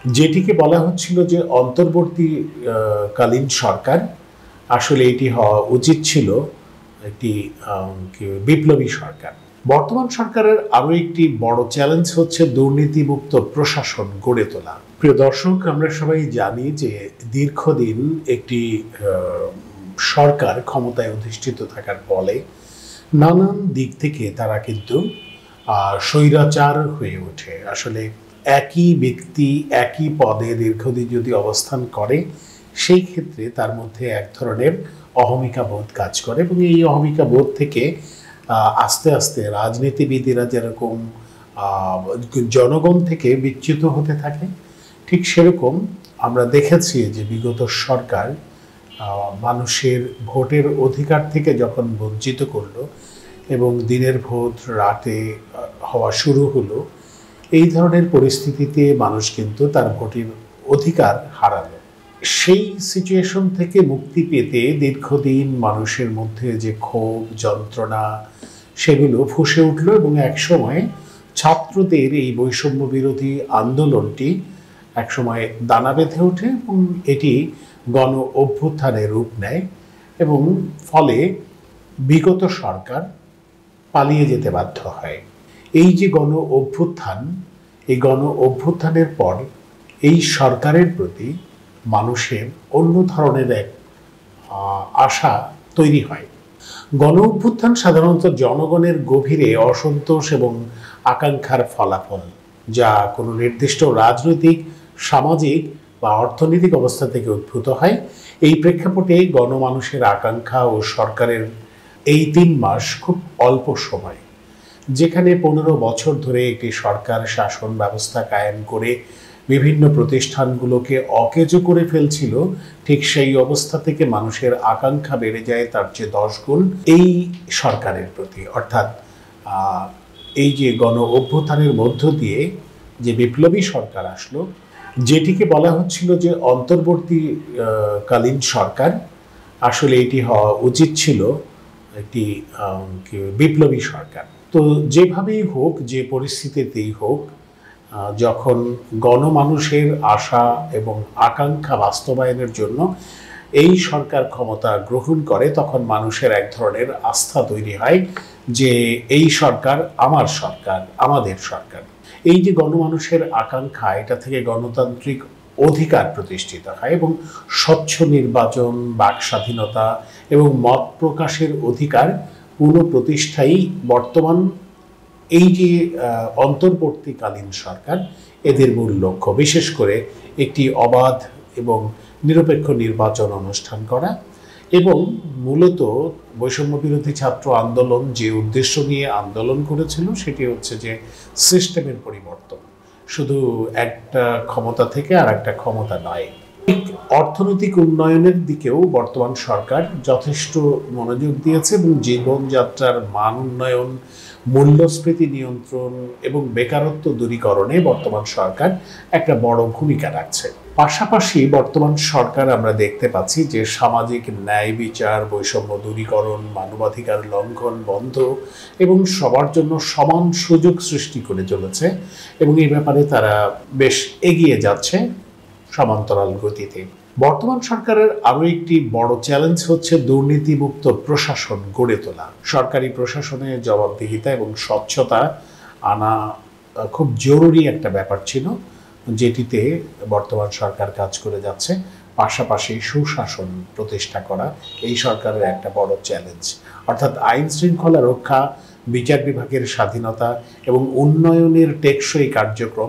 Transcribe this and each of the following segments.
যেটিকে বলা হচ্ছিল যে অন্তর্বর্তীকালীন সরকার, আসলে এটি হওয়া উচিত ছিল একটি বিপ্লবী সরকার। বর্তমান সরকারের আরো একটি বড় চ্যালেঞ্জ হচ্ছে দুর্নীতিমুক্ত প্রশাসন গড়ে তোলা। প্রিয় দর্শক, আমরা সবাই জানি যে দীর্ঘদিন একটি সরকার ক্ষমতায় অধিষ্ঠিত থাকার ফলে নানান দিক থেকে তারা কিন্তু স্বৈরাচার হয়ে ওঠে। আসলে একই ব্যক্তি একই পদে দীর্ঘদিন যদি অবস্থান করে, সেই ক্ষেত্রে তার মধ্যে এক ধরনের অহমিকা বোধ কাজ করে এবং এই অহমিকা বোধ থেকে আস্তে আস্তে রাজনীতিবিদেরা যেরকম জনগণ থেকে বিচ্যুত হতে থাকে, ঠিক সেরকম আমরা দেখেছি যে বিগত সরকার মানুষের ভোটের অধিকার থেকে যখন বঞ্চিত করলো এবং দিনের ভোট রাতে হওয়া শুরু হলো, এই ধরনের পরিস্থিতিতে মানুষ কিন্তু তার ভোটের অধিকার হারালো। সেই সিচুয়েশন থেকে মুক্তি পেতে দীর্ঘদিন মানুষের মধ্যে যে ক্ষোভ যন্ত্রণা সেগুলো ফুঁসে উঠল এবং একসময় ছাত্রদের এই বৈষম্য বিরোধী আন্দোলনটি একসময় দানা বেঁধে ওঠে এবং এটি গণ অভ্যুত্থানের রূপ নেয় এবং ফলে বিগত সরকার পালিয়ে যেতে বাধ্য হয়। এই যে গণ অভ্যুত্থান, এই গণ অভ্যুত্থানের পর এই সরকারের প্রতি মানুষের অন্য ধরনের এক আশা তৈরি হয়। গণ অভ্যুত্থান সাধারণত জনগণের গভীরে অসন্তোষ এবং আকাঙ্ক্ষার ফলাফল, যা কোনো নির্দিষ্ট রাজনৈতিক, সামাজিক বা অর্থনৈতিক অবস্থা থেকে উদ্ভূত হয়। এই প্রেক্ষাপটে গণমানুষের আকাঙ্ক্ষা ও সরকারের এই 3 মাস খুব অল্প সময়, যেখানে 15 বছর ধরে একটি সরকার শাসন ব্যবস্থা কায়েম করে বিভিন্ন প্রতিষ্ঠানগুলোকে অকেজো করে ফেলছিল, ঠিক সেই অবস্থা থেকে মানুষের আকাঙ্ক্ষা বেড়ে যায় তার চেয়ে 10 গুণ এই সরকারের প্রতি। অর্থাৎ এই যে গণ অভ্যুত্থানের মধ্য দিয়ে যে বিপ্লবী সরকার আসলো, যেটিকে বলা হচ্ছিল যে অন্তর্বর্তীকালীন সরকার, আসলে এটি হওয়া উচিত ছিল একটি বিপ্লবী সরকার। তো যেভাবেই হোক, যে পরিস্থিতিতেই হোক, যখন গণমানুষের আশা এবং আকাঙ্ক্ষা বাস্তবায়নের জন্য এই সরকার ক্ষমতা গ্রহণ করে, তখন মানুষের এক ধরনের আস্থা তৈরি হয় যে এই সরকার আমার সরকার, আমাদের সরকার। এই যে গণমানুষের আকাঙ্ক্ষা, এটা থেকে গণতান্ত্রিক অধিকার প্রতিষ্ঠিত হয় এবং স্বচ্ছ নির্বাচন, বাক স্বাধীনতা এবং মত প্রকাশের অধিকার পুনঃপ্রতিষ্ঠাই বর্তমান এই যে অন্তর্বর্তীকালীন সরকার, এদের মূল লক্ষ্য। বিশেষ করে একটি অবাধ এবং নিরপেক্ষ নির্বাচন অনুষ্ঠান করা এবং মূলত বৈষম্য বিরোধী ছাত্র আন্দোলন যে উদ্দেশ্য নিয়ে আন্দোলন করেছিল, সেটি হচ্ছে যে সিস্টেমের পরিবর্তন, শুধু একটা ক্ষমতা থেকে আর একটা ক্ষমতা নয়। অর্থনৈতিক উন্নয়নের দিকেও বর্তমান সরকার যথেষ্ট মনোযোগ দিয়েছে এবং জীবনযাত্রার মান উন্নয়ন, মূল্যস্ফীতি নিয়ন্ত্রণ এবং বেকারত্ব দূরীকরণে বর্তমান সরকার একটা বড় ভূমিকা রাখছে। পাশাপাশি বর্তমান সরকার আমরা দেখতে পাচ্ছি যে সামাজিক ন্যায় বিচার, বৈষম্য দূরীকরণ, মানবাধিকার লঙ্ঘন বন্ধ এবং সবার জন্য সমান সুযোগ সৃষ্টি করে চলেছে এবং এই ব্যাপারে তারা বেশ এগিয়ে যাচ্ছে সমান্তরাল গতিতে। বর্তমান সরকারের আরো একটি বড় চ্যালেঞ্জ হচ্ছে দুর্নীতিমুক্ত প্রশাসন গড়ে তোলা। সরকারি প্রশাসনে জবাবদিহিতা এবং স্বচ্ছতা আনা খুব জরুরি একটা ব্যাপার ছিল, যেটিতে বর্তমান সরকার কাজ করে যাচ্ছে। পাশাপাশি সুশাসন প্রতিষ্ঠা করা এই সরকারের একটা বড় চ্যালেঞ্জ। অর্থাৎ আইন শৃঙ্খলা রক্ষা, বিচার বিভাগের স্বাধীনতা এবং উন্নয়নের টেকসই কার্যক্রম,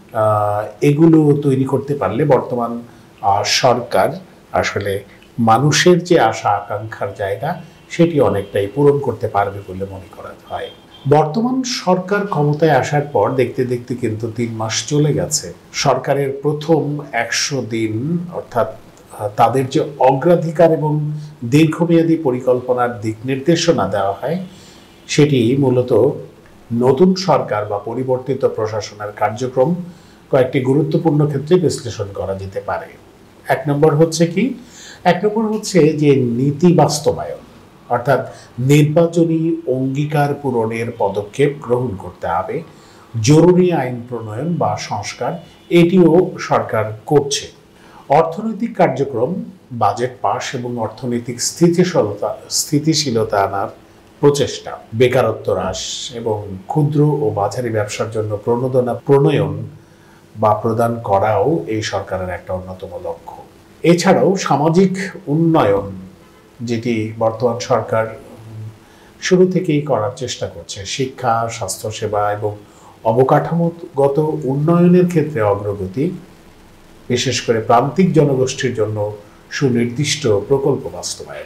এগুলো তৈরি করতে পারলে বর্তমান সরকার আসলে মানুষের যে আশা আকাঙ্ক্ষার জায়গা, সেটি অনেকটাই পূরণ করতে পারবে বলে মনে করা হয়। বর্তমান সরকার ক্ষমতায় আসার পর দেখতে দেখতে কিন্তু 3 মাস চলে গেছে। সরকারের প্রথম 100 দিন, অর্থাৎ তাদের যে অগ্রাধিকার এবং দীর্ঘমেয়াদী পরিকল্পনার দিক নির্দেশনা দেওয়া হয়, সেটি মূলত নতুন সরকার বা পরিবর্তিত প্রশাসনের কার্যক্রম কয়েকটি গুরুত্বপূর্ণ ক্ষেত্রে বিশ্লেষণ করা যেতে পারে। 1 নম্বর হচ্ছে কি? 1 নম্বর হচ্ছে যে নীতি বাস্তবায়ন, অর্থাৎ নির্বাচনী অঙ্গীকার পূরণের পদক্ষেপ গ্রহণ করতে হবে। জরুরি আইন প্রণয়ন বা সংস্কার এটিও সরকার করছে। অর্থনৈতিক কার্যক্রম, বাজেট পাস এবং অর্থনৈতিক স্থিতিশীলতা আনার প্রচেষ্টা, বেকারত্ব হ্রাস এবং ক্ষুদ্র ও মাঝারি ব্যবসার জন্য প্রণয়ন বা প্রদান করাও এই সরকারের একটা অন্যতম লক্ষ্য। এছাড়াও সামাজিক উন্নয়ন, যেটি বর্তমান সরকার শুরু থেকেই করার চেষ্টা করছে, শিক্ষা, স্বাস্থ্যসেবা এবং অবকাঠামোগত উন্নয়নের ক্ষেত্রে অগ্রগতি, বিশেষ করে প্রান্তিক জনগোষ্ঠীর জন্য সুনির্দিষ্ট প্রকল্প বাস্তবায়ন।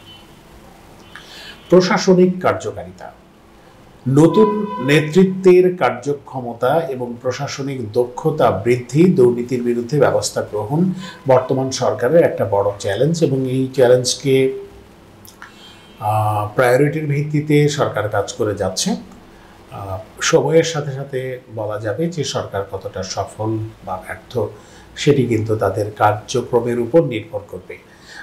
প্রশাসনিক কার্যকারিতা, নতুন নেতৃত্বের কার্যক্ষমতা এবং প্রশাসনিক দক্ষতা বৃদ্ধি, দুর্নীতির বিরুদ্ধে ব্যবস্থা গ্রহণ বর্তমান সরকারের একটা বড় চ্যালেঞ্জ এবং এই চ্যালেঞ্জকে প্রায়োরিটির ভিত্তিতে সরকার কাজ করে যাচ্ছে। সময়ের সাথে সাথে বলা যাবে যে সরকার কতটা সফল বা ব্যর্থ সেটি কিন্তু তাদের কার্যক্রমের উপর নির্ভর করবে।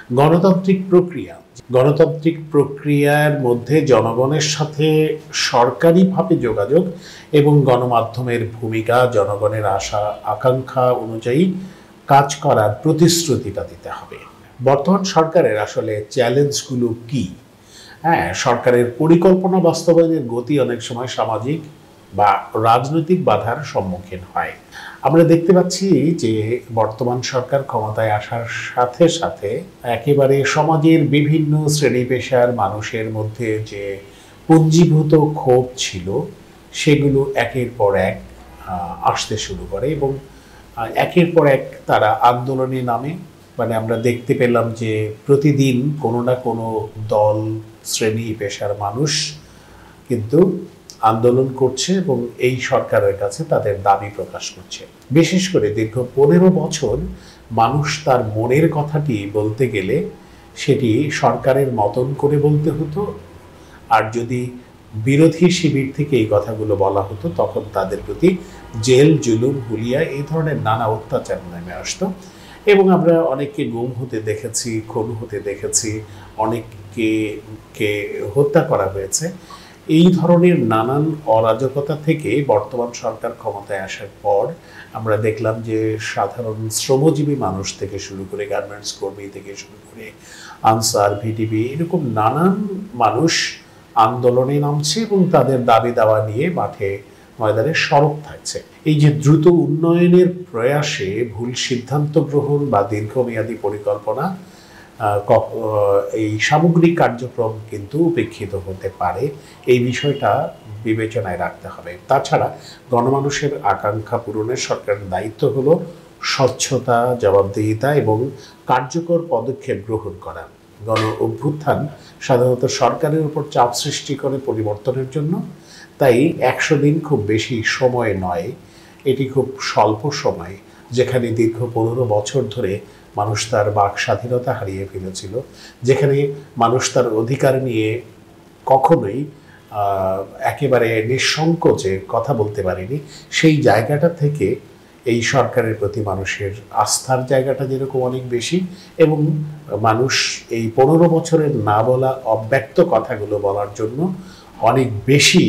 গণতান্ত্রিক প্রক্রিয়ার মধ্যে জনগণের সাথে সরকারিভাবে যোগাযোগ এবং গণমাধ্যমের ভূমিকা, জনগণের আশা আকাঙ্ক্ষা অনুযায়ী কাজ করার প্রতিশ্রুতিটা দিতে হবে। বর্তমান সরকারের আসলে চ্যালেঞ্জগুলো কি? হ্যাঁ, সরকারের পরিকল্পনা বাস্তবায়নের গতি অনেক সময় সামাজিক বা রাজনৈতিক বাধার সম্মুখীন হয়। আমরা দেখতে পাচ্ছি যে বর্তমান সরকার ক্ষমতায় আসার সাথে সাথে একেবারে সমাজের বিভিন্ন শ্রেণী পেশার মানুষের মধ্যে যে পুঞ্জীভূত ক্ষোভ ছিল সেগুলো একের পর এক আসতে শুরু করে এবং একের পর এক তারা আন্দোলনে নামে। মানে আমরা দেখতে পেলাম যে প্রতিদিন কোনো না কোনো দল, শ্রেণী পেশার মানুষ কিন্তু আন্দোলন করছে এবং এই সরকারের কাছে তাদের দাবি প্রকাশ করছে। বিশেষ করে দীর্ঘ 15 বছর মানুষ তার মনের কথাটি বলতে গেলে সেটি সরকারের মতন করে বলতে হতো, আর যদি বিরোধী শিবির থেকে এই কথাগুলো বলা হতো তখন তাদের প্রতি জেল, জুলুম, হুলিয়া এই ধরনের নানা অত্যাচার নেমে আসতো এবং আমরা অনেককে গুম হতে দেখেছি, খুন হতে দেখেছি, অনেককে হত্যা করা হয়েছে। এই ধরনের নানান অরাজকতা থেকে বর্তমান সরকার ক্ষমতায় আসার পর আমরা দেখলাম যে সাধারণ শ্রমজীবী মানুষ থেকে শুরু করে গার্মেন্টস কর্মী থেকে শুরু করে আনসার, ভিডিপি এরকম নানান মানুষ আন্দোলনে নামছে এবং তাদের দাবি দাওয়া নিয়ে মাঠে ময়দানে সরব থাকছে। এই যে দ্রুত উন্নয়নের প্রয়াসে ভুল সিদ্ধান্ত গ্রহণ বা দীর্ঘমেয়াদী পরিকল্পনা, এই সামগ্রিক কার্যক্রম কিন্তু উপেক্ষিত হতে পারে। এই বিষয়টা বিবেচনায় রাখতে হবে। তাছাড়া গণমানুষের আকাঙ্ক্ষা পূরণের সরকারের দায়িত্ব হলো স্বচ্ছতা, জবাবদিহিতা এবং কার্যকর পদক্ষেপ গ্রহণ করা। গণ অভ্যুত্থান সাধারণত সরকারের উপর চাপ সৃষ্টি করে পরিবর্তনের জন্য, তাই 100 দিন খুব বেশি সময় নয়, এটি খুব স্বল্প সময়, যেখানে দীর্ঘ 15 বছর ধরে মানুষ তার বাক স্বাধীনতা হারিয়ে ফেলেছিল, যেখানে মানুষ তার অধিকার নিয়ে কখনোই একেবারে নিঃসংকোচে কথা বলতে পারেনি। সেই জায়গাটা থেকে এই সরকারের প্রতি মানুষের আস্থার জায়গাটা যেরকম অনেক বেশি এবং মানুষ এই 15 বছরের না বলা অব্যক্ত কথাগুলো বলার জন্য অনেক বেশি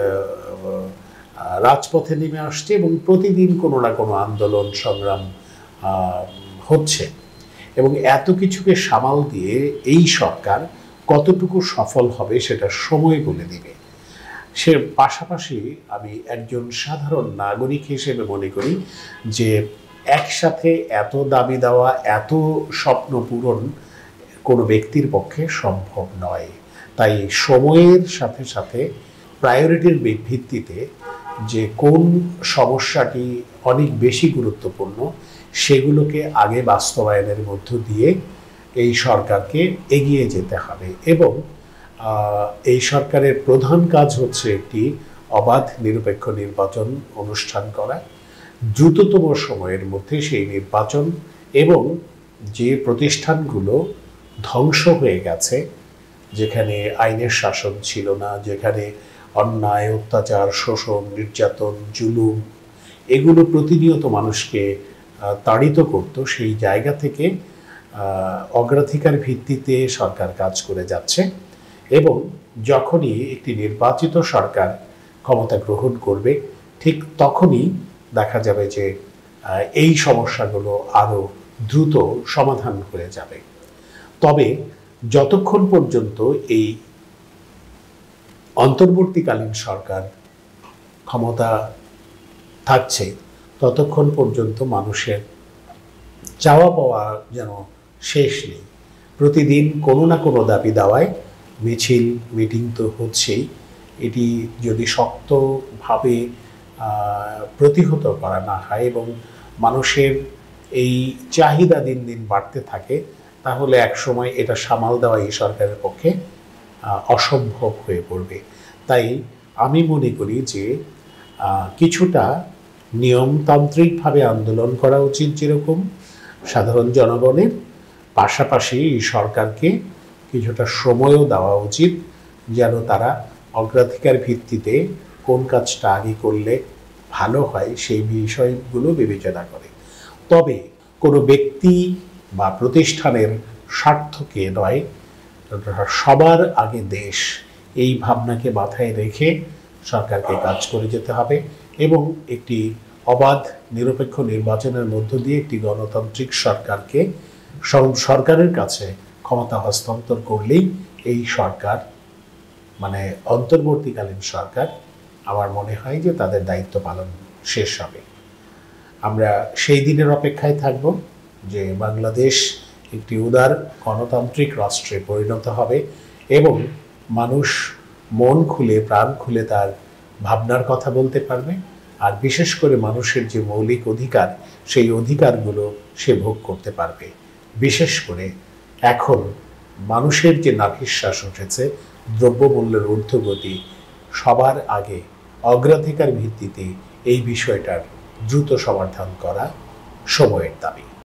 রাজপথে নেমে আসছে এবং প্রতিদিন কোনো না কোনো আন্দোলন সংগ্রাম হচ্ছে। এবং এত কিছুকে সামাল দিয়ে এই সরকার কতটুকু সফল হবে সেটা সময় বলে দিবে। সে পাশাপাশি আমি একজন সাধারণ নাগরিক হিসেবে মনে করি যে একসাথে এত দাবি দেওয়া, এত স্বপ্ন পূরণ কোনো ব্যক্তির পক্ষে সম্ভব নয়। তাই সময়ের সাথে সাথে প্রায়োরিটির ভিত্তিতে যে কোন সমস্যাটি অনেক বেশি গুরুত্বপূর্ণ সেগুলোকে আগে বাস্তবায়নের মধ্য দিয়ে এই সরকারকে এগিয়ে যেতে হবে এবং এই সরকারের প্রধান কাজ হচ্ছে একটি অবাধ নিরপেক্ষ নির্বাচন অনুষ্ঠান করা, দ্রুততম সময়ের মধ্যে সেই নির্বাচন এবং যে প্রতিষ্ঠানগুলো ধ্বংস হয়ে গেছে, যেখানে আইনের শাসন ছিল না, যেখানে অন্যায়, অত্যাচার, শোষণ, নির্যাতন, জুলুম এগুলো প্রতিনিয়ত মানুষকে তাড়িত করত, সেই জায়গা থেকে অগ্রাধিকার ভিত্তিতে সরকার কাজ করে যাচ্ছে এবং যখনই একটি নির্বাচিত সরকার ক্ষমতা গ্রহণ করবে ঠিক তখনই দেখা যাবে যে এই সমস্যাগুলো আরও দ্রুত সমাধান হয়ে যাবে। তবে যতক্ষণ পর্যন্ত এই অন্তর্বর্তীকালীন সরকার ক্ষমতা থাকছে ততক্ষণ পর্যন্ত মানুষের চাওয়া পাওয়া যেন শেষ নেই। প্রতিদিন কোনো না কোনো দাবি দাওয়ায় মিছিল মিটিং তো হচ্ছেই। এটি যদি শক্তভাবে প্রতিহত করা না হয় এবং মানুষের এই চাহিদা দিন দিন বাড়তে থাকে, তাহলে একসময় এটা সামাল দেওয়া এই সরকারের পক্ষে অসম্ভব হয়ে পড়বে। তাই আমি মনে করি যে কিছুটা নিয়মতান্ত্রিকভাবে আন্দোলন করা উচিত, যেরকম সাধারণ জনগণের, পাশাপাশি এই সরকারকে কিছুটা সময়ও দেওয়া উচিত যেন তারা অগ্রাধিকার ভিত্তিতে কোন কাজটা আগে করলে ভালো হয় সেই বিষয়গুলো বিবেচনা করে। তবে কোনো ব্যক্তি বা প্রতিষ্ঠানের স্বার্থকে নয়, সবার আগে দেশ, এই ভাবনাকে মাথায় রেখে সরকারকে কাজ করে যেতে হবে এবং একটি অবাধ নিরপেক্ষ নির্বাচনের মধ্য দিয়ে একটি গণতান্ত্রিক সরকারকে সরকারের কাছে ক্ষমতা হস্তান্তর করলেই এই সরকার, মানে অন্তর্বর্তীকালীন সরকার, আমার মনে হয় যে তাদের দায়িত্ব পালন শেষ হবে। আমরা সেই দিনের অপেক্ষায় থাকব যে বাংলাদেশ একটি উদার গণতান্ত্রিক রাষ্ট্রে পরিণত হবে এবং মানুষ মন খুলে প্রাণ খুলে তার ভাবনার কথা বলতে পারবে, আর বিশেষ করে মানুষের যে মৌলিক অধিকার সেই অধিকারগুলো সে ভোগ করতে পারবে। বিশেষ করে এখন মানুষের যে নাভিশ্বাস উঠেছে দ্রব্যমূল্যের ঊর্ধ্বগতি, সবার আগে অগ্রাধিকার ভিত্তিতে এই বিষয়টার দ্রুত সমাধান করা সময়ের দাবি।